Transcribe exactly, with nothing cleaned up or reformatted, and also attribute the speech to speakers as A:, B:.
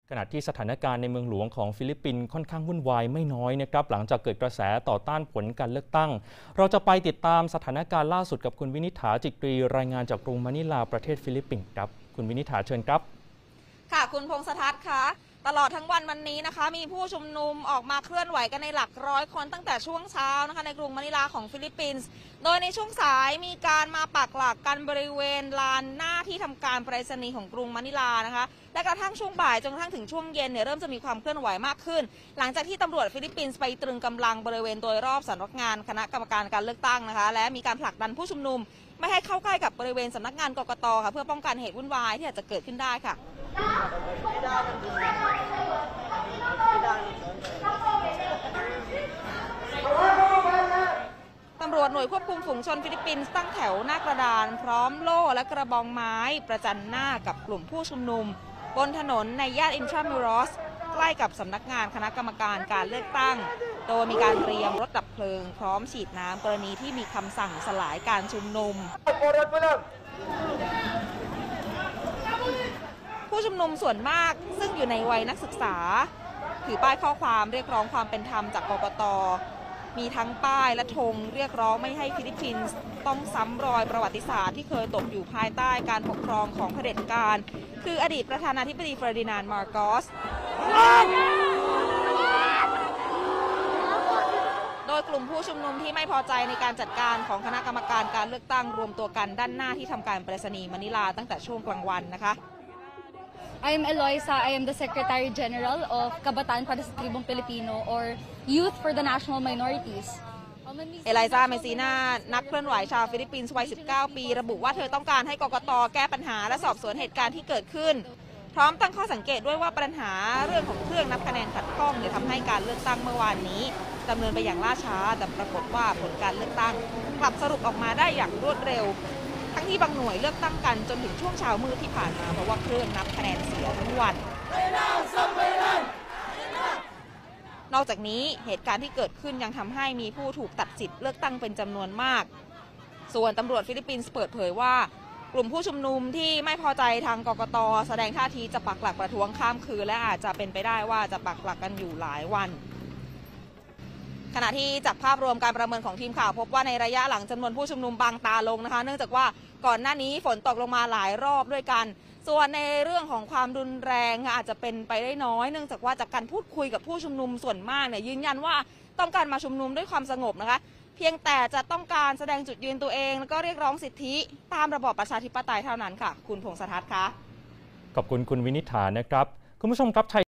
A: ขณะที่สถานการณ์ในเมืองหลวงของฟิลิปปินส์ค่อนข้างวุ่นวายไม่น้อยนะครับหลังจากเกิดกระแสต่อต้านผลการเลือกตั้งเราจะไปติดตามสถานการณ์ล่าสุดกับคุณวินิษฐาจิตรีรายงานจากกรุงมะนิลาประเทศฟิลิปปินส์ครับคุณวินิษฐาเชิญครับ
B: ค่ะคุณพงษ์ทัศน์คะตลอดทั้งวันวันนี้นะคะมีผู้ชุมนุมออกมาเคลื่อนไหวกันในหลักร้อยคนตั้งแต่ช่วงเช้านะคะในกรุงมะนิลาของฟิลิปปินส์โดยในช่วงสายมีการมาปักหลักกันบริเวณลานหน้าที่ทำการไปรษณีย์ของกรุงมะนิลานะคะและกระทั่งช่วงบ่ายจนกระทั่งถึงช่วงเย็นเนี่ยเริ่มจะมีความเคลื่อนไหวมากขึ้นหลังจากที่ตำรวจฟิลิปปินส์ไปตรึงกำลังบริเวณโดยรอบสำนักงานคณะกรรมการการเลือกตั้งนะคะและมีการผลักดันผู้ชุมนุมไม่ให้เข้าใกล้กับบริเวณสำนักงานกกต.ค่ะเพื่อป้องกันเหตุวุ่นวายที่อาจจะเกิดขึ้นได้ค่ะตำรวจหน่วยควบคุมฝูงชนฟิลิปปินส์ตั้งแถวหน้ากระดานพร้อมโล่และกระบองไม้ประจันหน้ากับกลุ่มผู้ชุมนุมบนถนนในย่านอินทรามูรอสใกล้กับสำนักงานคณะกรรมการการเลือกตั้งโดยมีการเตรียมรถดับเพลิงพร้อมฉีดน้ำกรณีที่มีคำสั่งสลายการชุมนุมผู้ชุมนุมส่วนมากซึ่งอยู่ในวัยนักศึกษาถือป้ายข้อความเรียกร้องความเป็นธรรมจากกกต.มีทั้งป้ายและธงเรียกร้องไม่ให้ฟิลิปปินส์ต้องซ้ำรอยประวัติศาสตร์ที่เคยตกอยู่ภายใต้การปกครองของเผด็จการคืออดีตประธานาธิบดีเฟอร์ดินานด์ มาร์โกสโดยกลุ่มผู้ชุมนุมที่ไม่พอใจในการจัดการของคณะกรรมการการเลือกตั้งรวมตัวกันด้านหน้าที่ทำการไปรษณีย์มะนิลาตั้งแต่ช่วงกลางวันนะคะ
C: I am Eloisa. I am the Secretary General of Kabataan para sa Tribong Pilipino or Youth for the National Minorities.
B: เอไลซาเมซีนานักเคลื่อนไหวชาวฟิลิปปินส์วัย สิบเก้า ปีระบุว่าเธอต้องการให้กกต.แก้ปัญหาและสอบสวนเหตุการณ์ที่เกิดขึ้นพร้อมตั้งข้อสังเกตด้วยว่าปัญหาเรื่องของเครื่องนับคะแนนขัดข้องเนี่ยทำให้การเลือกตั้งเมื่อวานนี้ดำเนินไปอย่างล่าช้าแต่ปรากฏว่าผลการเลือกตั้งกลับสรุปออกมาได้อย่างรวดเร็วทั้งที่บางหน่วยเลือกตั้งกันจนถึงช่วงเช้ามืดที่ผ่านมาเพราะว่าเครื่องนับคะแนนเสียทั้งวันนอกจากนี้เหตุการณ์ที่เกิดขึ้นยังทำให้มีผู้ถูกตัดสิทธิ์เลือกตั้งเป็นจำนวนมากส่วนตำรวจฟิลิปปินส์เปิดเผยว่ากลุ่มผู้ชุมนุมที่ไม่พอใจทางกกต.แสดงท่าทีจะปักหลักประท้วงข้ามคืนและอาจจะเป็นไปได้ว่าจะปักหลักกันอยู่หลายวันขณะที่จากภาพรวมการประเมินของทีมข่าวพบว่าในระยะหลังจำนวนผู้ชุมนุมบางตาลงนะคะเนื่องจากว่าก่อนหน้านี้ฝนตกลงมาหลายรอบด้วยกันส่วนในเรื่องของความรุนแรงอาจจะเป็นไปได้น้อยเนื่องจากว่าจากการพูดคุยกับผู้ชุมนุมส่วนมากเนี่ยยืนยันว่าต้องการมาชุมนุมด้วยความสงบนะคะเพียงแต่จะต้องการแสดงจุดยืนตัวเองแล้วก็เรียกร้องสิทธิตามระบอบประชาธิปไตยเท่านั้นค่ะคุณพงษ์ทัศน์คะ
A: ขอบคุณคุณวินิษฐานะครับคุณผู้ชมครับ